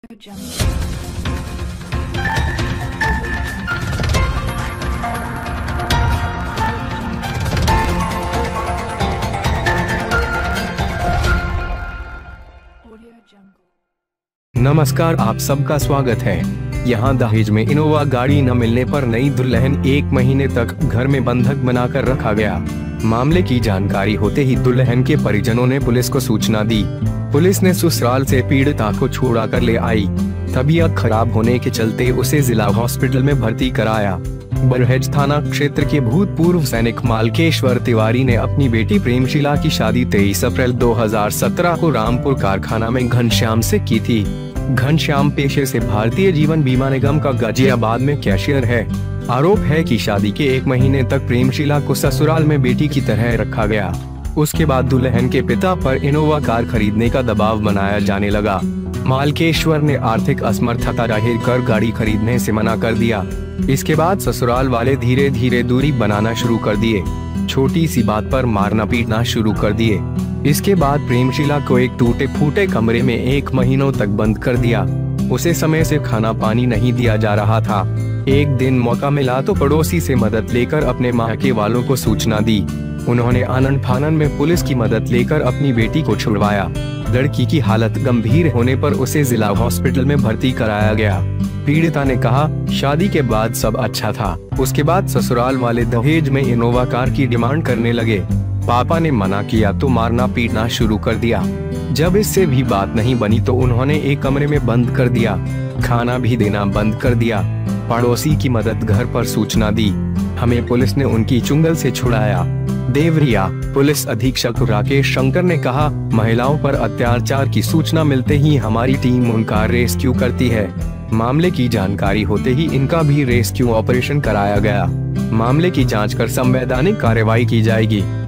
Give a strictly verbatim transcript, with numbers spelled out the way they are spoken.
नमस्कार, आप सबका स्वागत है। यहाँ दहेज में इनोवा गाड़ी न मिलने पर नई दुल्हन एक महीने तक घर में बंधक बनाकर रखा गया। मामले की जानकारी होते ही दुल्हन के परिजनों ने पुलिस को सूचना दी। पुलिस ने ससुराल से पीड़िता को छुड़ा कर ले आई। तबीयत खराब होने के चलते उसे जिला हॉस्पिटल में भर्ती कराया। बरहेज थाना क्षेत्र के भूतपूर्व सैनिक मालकेश्वर तिवारी ने अपनी बेटी प्रेमशिला की शादी तेईस अप्रैल दो हज़ार सत्रह को रामपुर कारखाना में घनश्याम से की थी। घनश्याम पेशे से भारतीय जीवन बीमा निगम का गाजियाबाद में कैशियर है। आरोप है कि शादी के एक महीने तक प्रेमशिला को ससुराल में बेटी की तरह रखा गया। उसके बाद दुल्हन के पिता पर इनोवा कार खरीदने का दबाव बनाया जाने लगा। मालकेश्वर ने आर्थिक असमर्थता जाहिर कर गाड़ी खरीदने से मना कर दिया। इसके बाद ससुराल वाले धीरे धीरे दूरी बनाना शुरू कर दिए। छोटी सी बात पर मारना पीटना शुरू कर दिए। इसके बाद प्रेमशिला को एक टूटे फूटे कमरे में एक महीनों तक बंद कर दिया। उसे समय से खाना पानी नहीं दिया जा रहा था। एक दिन मौका मिला तो पड़ोसी से मदद लेकर अपने मायके वालों को सूचना दी। उन्होंने आनन फानन में पुलिस की मदद लेकर अपनी बेटी को छुड़वाया। लड़की की हालत गंभीर होने पर उसे जिला हॉस्पिटल में भर्ती कराया गया। पीड़िता ने कहा, शादी के बाद सब अच्छा था। उसके बाद ससुराल वाले दहेज में इनोवा कार की डिमांड करने लगे। पापा ने मना किया तो मारना पीटना शुरू कर दिया। जब इससे भी बात नहीं बनी तो उन्होंने एक कमरे में बंद कर दिया। खाना भी देना बंद कर दिया। पड़ोसी की मदद घर पर सूचना दी। हमें पुलिस ने उनकी चुंगल से छुड़ाया। देवरिया पुलिस अधीक्षक राकेश शंकर ने कहा, महिलाओं पर अत्याचार की सूचना मिलते ही हमारी टीम उनका रेस्क्यू करती है। मामले की जानकारी होते ही इनका भी रेस्क्यू ऑपरेशन कराया गया। मामले की जांच कर संवैधानिक कार्रवाई की जाएगी।